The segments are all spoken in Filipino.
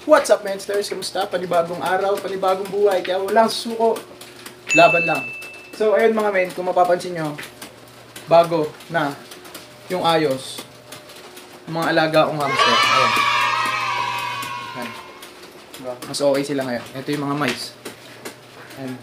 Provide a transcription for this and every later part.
What's up, Mensters? Kamusta? Panibagong araw, panibagong buhay. Kaya walang suko. Laban lang. So, ayun mga men, kung mapapansin nyo, bago na yung ayos. Yung mga alaga kong hamster. Ayun. Ayan. Diba? Mas okay sila ngayon. Ito yung mga mice. Ayan.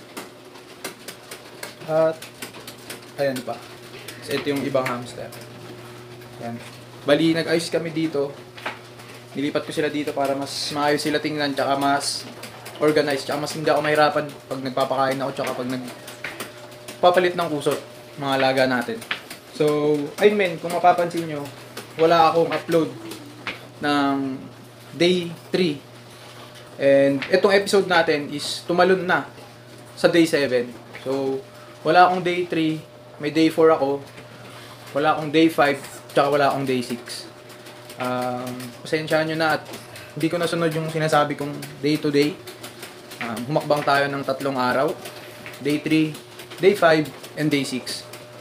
At, ayan pa. So, ito yung ibang hamster. Ayan. Bali, nag-ayos kami dito. Nilipat ko sila dito para mas maayos sila tingnan, tsaka mas organized, tsaka mas hindi ako mahirapan pag nagpapakain ako, tsaka pag nagpapalit ng kusot, mga alaga natin. So, ayun men, kung mapapansin nyo, wala akong upload ng day 3. And itong episode natin is tumalon na sa day 7. So, wala akong day 3, may day 4 ako, wala akong day 5, tsaka wala akong day 6. Pasensyahan nyo na at hindi ko nasunod yung sinasabi kong day to day. Humakbang tayo ng 3 araw. Day 3, day 5, and day 6.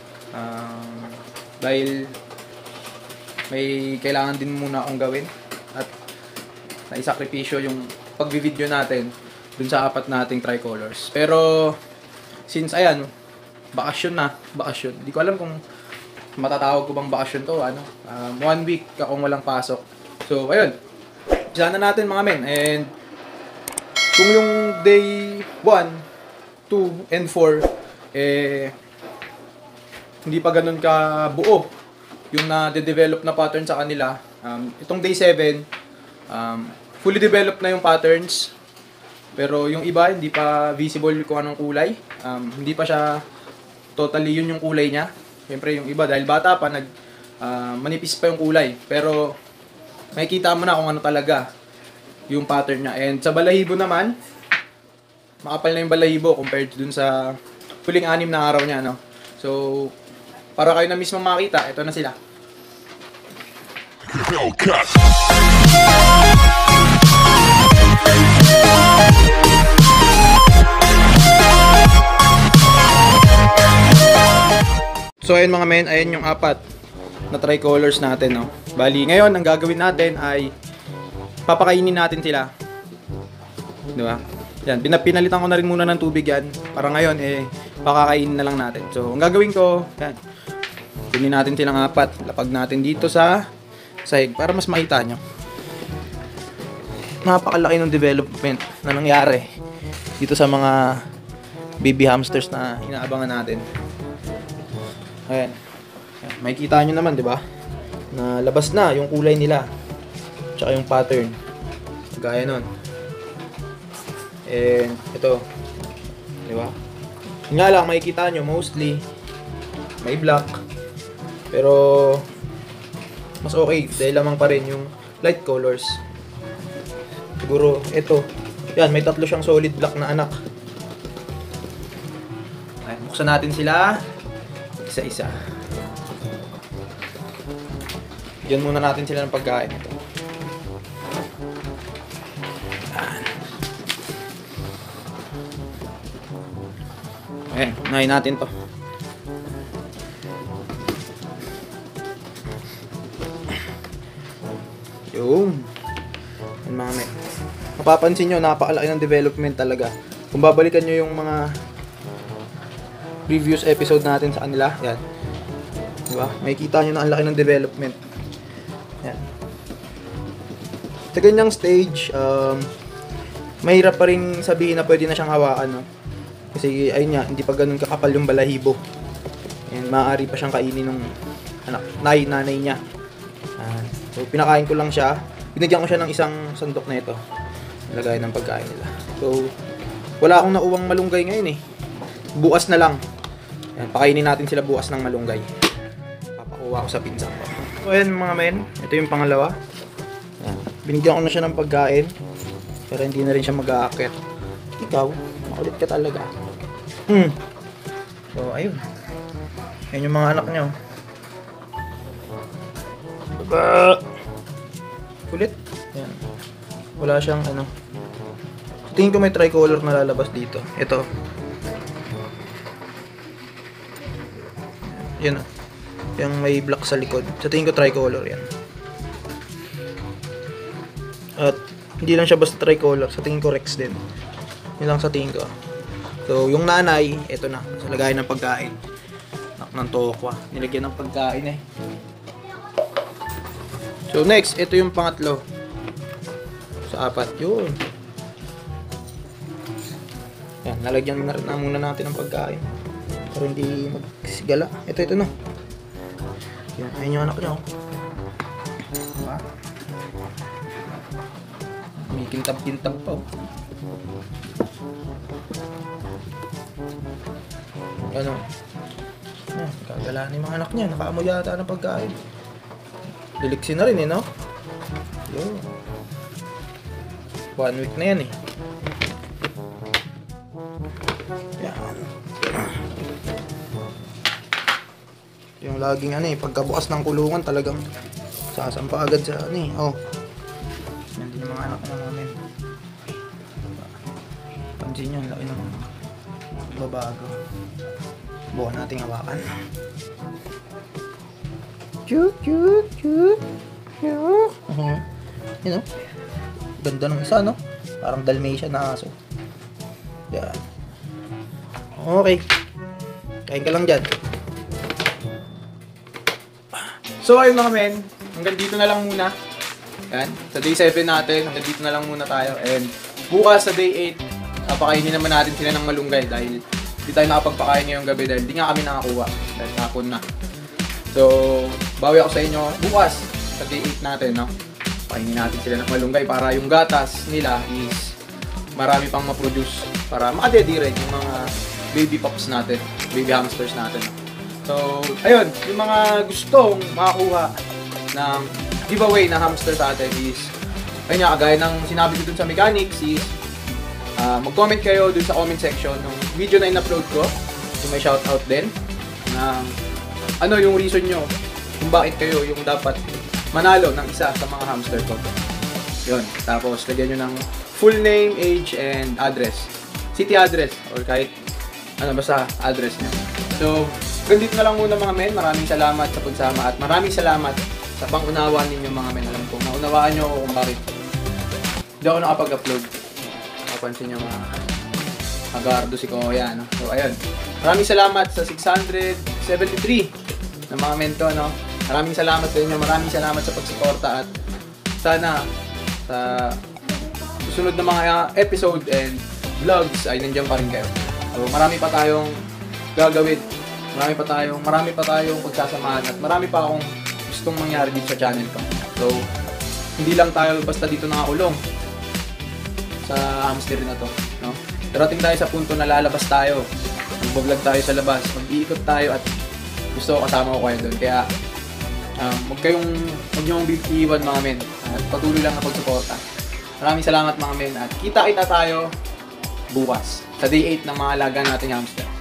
Dahil may kailangan din muna akong gawin at naisakripisyo yung pagbi-video natin dun sa 4 nating tricolors. Pero since ayan, bakasyon na, bakasyon. Hindi ko alam kung matatawag ko bang bakasyon to, 1 week akong walang pasok. So, ayun. Isa na natin mga men. And kung yung day 1, 2, and 4, hindi pa ganun ka buo yung na-develop na pattern sa kanila. Itong day 7, fully developed na yung patterns. Pero yung iba, hindi pa visible kung anong kulay. Hindi pa siya totally yun yung kulay niya. Siyempre yung iba dahil bata pa manipis pa yung kulay, pero makikita mo na kung ano talaga yung pattern niya. And sa balahibo naman, makapal na yung balahibo compared dun sa huling 6 na araw niya, no? So, para kayo na mismo makita, ito na sila. So ayun mga men, ayun yung 4 na tricolors natin, no. Bali, ngayon ang gagawin natin ay papakainin natin sila. Di ba? Yan, pinalitan ko na rin muna ng tubig yan para ngayon pakakainin na lang natin. So, ang gagawin ko, yan. Kunin natin silang 4, lapag natin dito sa sahig para mas makita nyo. Napakalaki ng development na nangyari dito sa mga baby hamsters na inaabangan natin. Ayan. Makikita nyo naman, di ba? Na labas na yung kulay nila. Tsaka yung pattern. Gaya nun. And ito. Di ba? Yun nga lang, makikita nyo mostly may black. Pero mas okay dahil lamang pa rin yung light colors. Siguro ito. Yan, may 3 siyang solid black na anak. Ayan, buksan natin sila isa-isa. Yan muna natin sila ng pagkain ito. Ayan, unahin natin to. Yung mga men. Mapapansin nyo, napakalaki ng development talaga. Kung babalikan nyo yung mga previous episode natin sa kanila, yan. Diba? Makikita nyo na ang laki ng development. Yan. Sa ganyang stage, mahirap pa rin sabihin na pwede na siyang hawakan, no? Kasi, ayun nga, hindi pa ganun kakapal yung balahibo. Yan, maaari pa siyang kainin ng nanay niya. So, pinakain ko lang siya. Binigyan ko siya ng isang sandok na ito. Nilagay ng pagkain nila. So, wala akong nauwang malunggay ngayon Bukas na lang. Yan, pakainin natin sila bukas ng malunggay. Papakuha ko sa pinsan ko. So, ayan mga men. Ito yung pangalawa. Yan. Binigyan ko na siya ng pagkain. Pero hindi na rin siya mag-aakit. Ikaw, makulit ka talaga. So, ayun. Yan yung mga anak nyo. Kulit. Yan. Wala siyang tingin ko may tricolor na lalabas dito. Ito. Yan. Yung may black sa likod. Sa tingin ko tricolor yan. At Hindi lang siya basta tricolor. Sa tingin ko Rex din. Yun lang sa tingin ko. So, yung nanay, ito na. Sa lagayan ng pagkain. Ng tokwa. Nilagyan ng pagkain eh. So, next, ito yung pangatlo. Sa apat. Yun. Yan, lalagyan na muna natin ng pagkain. Para hindi magsigala. Ito na. Yan, ayun yung anak niya. Diba? May kintab-kintab pa. Ano? Kagala ni mga anak niya. Nakaamoy yata ng pagkain. Liliksi na rin no? Yun. 1 week na yan Yan. Yung laging pagkabukas ng kulungan talagang sasampa agad sa oh. Yan din yung mga anak na namin. Pansin nyo, laki ng babago. Buwan nating hawakan. Chuk. Yun ganda ng isa parang Dalmatian na aso. Yan. Okay. Kain ka lang dyan. So ayun mga men, hanggang dito na lang muna. Yan. Sa day 7 natin, hanggang dito na lang muna tayo. And bukas sa day 8, pakainin naman natin sila ng malunggay dahil hindi tayo nakapagpakain ngayong gabi dahil hindi nga kami nakakuha dahil hapon na. So, bawi ako sa inyo bukas sa day 8 natin, pakainin natin sila ng malunggay para yung gatas nila is marami pang ma-produce para makadedi rin yung mga baby pups natin, baby hamsters natin. So, ayun, yung mga gustong makakuha ng giveaway na hamster sa atin is, ayun nga, kagaya ng sinabi ko dun sa mechanics is, mag-comment kayo dun sa comment section ng video na in-upload ko, yung may shoutout din, ng ano yung reason nyo kung bakit kayo yung dapat manalo ng isa sa mga hamster ko. Yun, tapos lagyan nyo ng full name, age, and address. City address, or kahit basta address nyo. So, ganito na lang muna mga men. Maraming salamat sa pagsama at maraming salamat sa pangunawa ninyo mga men. Alam ko, naunawaan nyo ako kung bakit hindi ako nakapag-upload. Kapansin nyo mga agardo si Kuya, So, ayun. Maraming salamat sa 673 na mga mento, Maraming salamat sa inyo. Maraming salamat sa pagsuporta at sana sa susunod na mga episode and vlogs ay nandiyan pa rin kayo. So, marami pa tayong gagawin. Marami pa tayong pagsasamahan at marami pa akong gustong mangyari dito sa channel ko. So, hindi lang tayo basta dito nakakulong sa hamster na to, Darating tayo sa punto na lalabas tayo. Mag-vlog tayo sa labas, mag-iikot tayo at gusto ko kasama ko kayo doon. Kaya, huwag niyong bitiwan mga men. At patuloy lang na pagsuporta. Maraming salamat mga men at kita-kita tayo bukas sa day 8 ng mga alaga nating hamster.